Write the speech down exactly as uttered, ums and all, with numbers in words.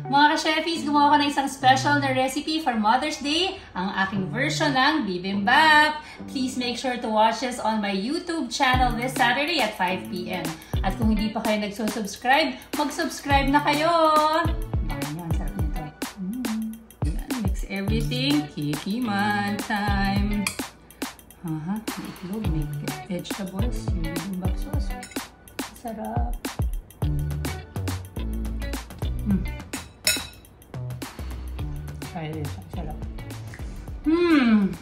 Mga ka-chefies, gumawa ko ng isang special na recipe for Mother's Day, ang aking version ng Bibimbap. Please make sure to watch this on my YouTube channel this Saturday at five p m At kung hindi pa kayo nagsusubscribe, mag-subscribe na kayo! Baka nyo, ang sarap nito. Mm. Mix everything. Kikiman time. Aha, may itlog, may vegetables, yung bibimbap sauce. Sarap. Mm. Try this. Sarap. Hmm.